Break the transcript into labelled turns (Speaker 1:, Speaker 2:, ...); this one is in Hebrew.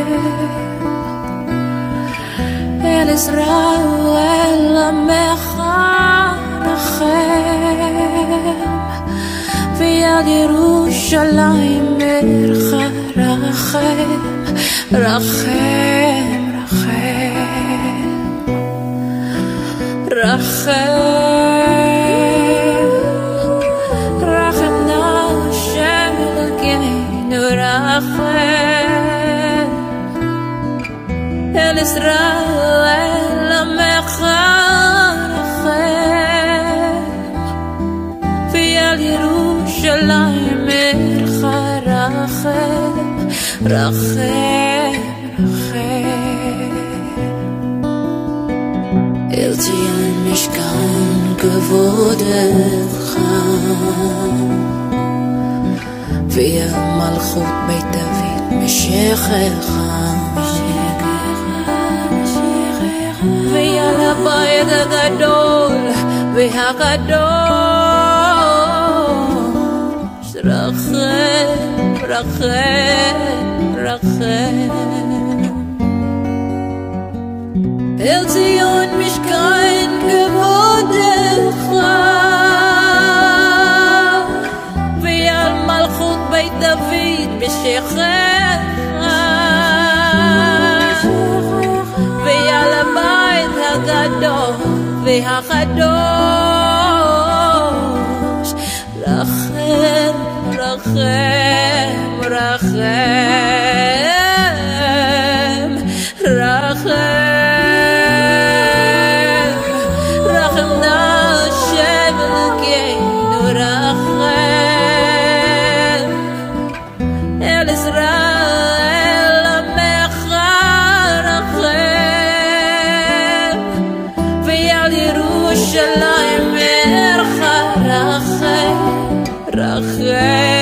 Speaker 1: אל ישראל Amecha Rachem ויד ירושלים Ir-echa Rachem Rachem Rachem na Hashem Elokeinu Rachem El Yisrael Amecha Rachem ויד ירושלים Ir-echa Rachem Rachem אל tzion Mishkan kevodecha ואל malchut beit David Meshichechah ואל habayit הגדול והקדוש רחם אל tzion Mishkan kevodecha ואל malchut beit David Meshichechah ואל הבית הגדול והקדוש רחם Rachem